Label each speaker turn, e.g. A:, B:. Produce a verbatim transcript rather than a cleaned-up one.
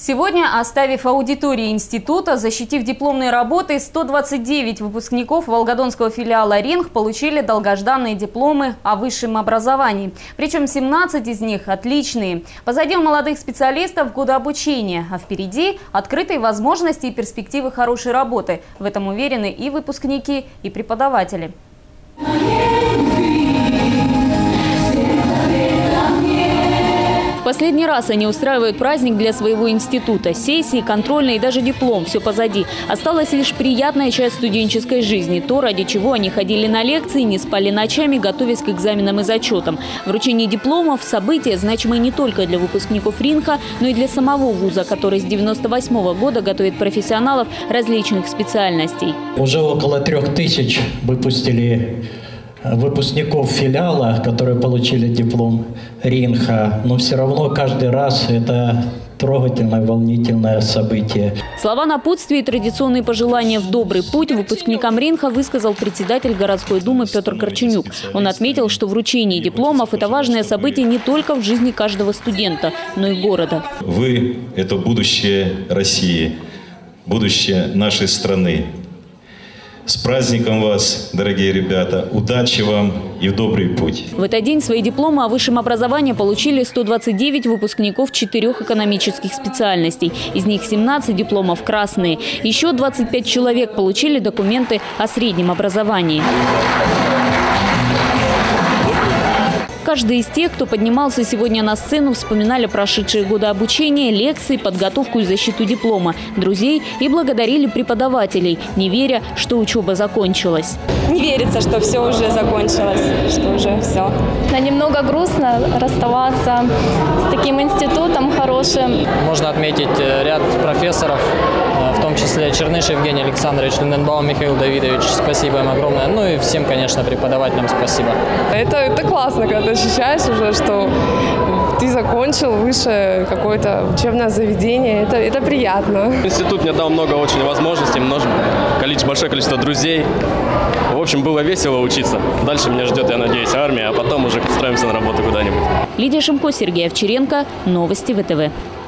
A: Сегодня, оставив аудитории института, защитив дипломные работы, сто двадцать девять выпускников волгодонского филиала РИНХ получили долгожданные дипломы о высшем образовании. Причем семнадцать из них отличные. Позади у молодых специалистов годы обучения, а впереди открытые возможности и перспективы хорошей работы. В этом уверены и выпускники, и преподаватели. В последний раз они устраивают праздник для своего института. Сессии, контрольные и даже диплом – все позади. Осталась лишь приятная часть студенческой жизни. То, ради чего они ходили на лекции, не спали ночами, готовясь к экзаменам и зачетам. Вручение дипломов – событие, значимое не только для выпускников РИНХа, но и для самого вуза, который с девяносто восьмого года готовит профессионалов различных специальностей.
B: Уже около трех тысяч выпустили выпускников филиала, которые получили диплом РИНХа, но все равно каждый раз это трогательное, волнительное событие.
A: Слова напутствия и традиционные пожелания в добрый путь выпускникам РИНХа высказал председатель городской думы Петр Корченюк. Он отметил, что вручение дипломов – это важное событие не только в жизни каждого студента, но и города.
C: Вы – это будущее России, будущее нашей страны. С праздником вас, дорогие ребята! Удачи вам и в добрый путь!
A: В этот день свои дипломы о высшем образовании получили сто двадцать девять выпускников четырех экономических специальностей. Из них семнадцать дипломов красные. Еще двадцать пять человек получили документы о среднем образовании. Каждый из тех, кто поднимался сегодня на сцену, вспоминали прошедшие годы обучения, лекции, подготовку и защиту диплома, друзей и благодарили преподавателей, не веря, что учеба закончилась.
D: Не верится, что все уже закончилось, что уже все.
E: Но немного грустно расставаться с таким институтом хорошим.
F: Можно отметить ряд профессоров, в том числе Черныш Евгений Александрович, Люненбаум Михаил Давидович. Спасибо им огромное. Ну и всем, конечно, преподавателям спасибо.
D: Это, это классно, когда ты ощущаешь уже, что ты закончил высшее какое-то учебное заведение. Это, это приятно.
G: Институт мне дал много очень возможностей, много, количество, большое количество друзей. В общем, было весело учиться. Дальше меня ждет, я надеюсь, армия, а потом уже устроимся на работу куда-нибудь.
A: Лидия Шимко, Сергей Овчаренко. Новости вэ тэ вэ.